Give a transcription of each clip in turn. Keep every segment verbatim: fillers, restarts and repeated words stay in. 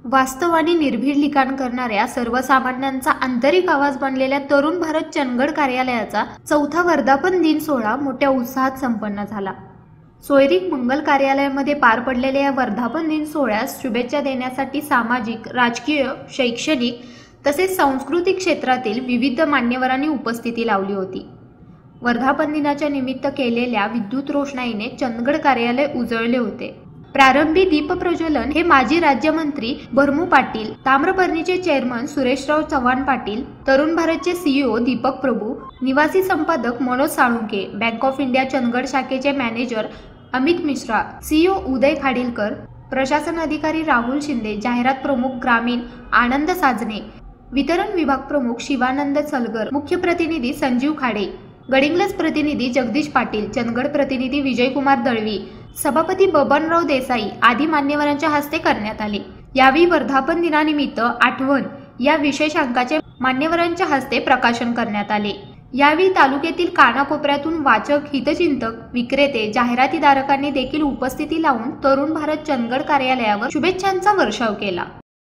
वास्तव आणि निर्भीड लिखाण करणाऱ्या सर्वसामान्यांचा आंतरिक आवाज बनलेल्या तरुण भारत चंदगड कार्यालयाचा चौथा वर्धापन दिन सोहळा मोठ्या उत्साहात संपन्न झाला। सोयरीक मंगल कार्यालयामध्ये पार पडलेल्या या वर्धापन दिन सोहळ्यास शुभेच्छा देण्यासाठी सामाजिक, राजकीय, शैक्षणिक तसेच सांस्कृतिक क्षेत्रातील विविध मान्यवरांनी उपस्थिती लावली होती। वर्धापन दिनाच्या निमित्त केलेल्या विद्युत रोषणाईने चंदगड कार्यालय उजळले होते। प्रारंभी दीप प्रज्वलन हे माजी राज्यमंत्री भरमू पाटील, ताम्रपर्णीचे चेअरमन सुरेशराव चव्हाण पाटील, तरुण भारतचे सीईओ दीपक प्रभू, निवासी संपादक Manoj Salunke, bank of India Chandgad शाखेचे मॅनेजर अमित मिश्रा, सीईओ उदय खाडीलकर, प्रशासन अधिकारी राहुल शिंदे, जाहिरात प्रमुख ग्रामीण आनंद साजने, वितरण विभाग प्रमुख शिवानंद सलगर, मुख्य प्रतिनिधी संजीव खाडे, गडिंग्लज प्रतिनिधी जगदीश पाटील, चंदगड प्रतिनिधी विजयकुमार दळवी, सभापती बबनराव देसाई आदी मान्यवरांच्या हस्ते करण्यात आले। यावेळी वर्धापन दिनानिमित्त आठवण या विशेषांकाचे मान्यवरांच्या हस्ते प्रकाशन करण्यात आले। यावेळी तालुक्यातील कानाकोपऱ्यातून वाचक, हितचिंतक, विक्रेते, जाहिरातीदारकांनी देखील उपस्थिती लावून तरुण भारत चंदगड कार्यालयावर शुभेच्छांचा वर्षाव केला।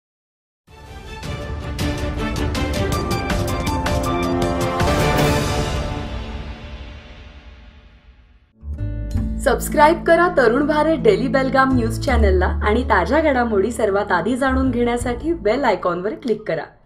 सबस्क्राइब करा तरुण भारत डेली बेलगाम न्यूज चॅनलला आणि ताज्या घडामोडी सर्वात आधी जाणून घेण्यासाठी बेल आयकॉनवर क्लिक करा।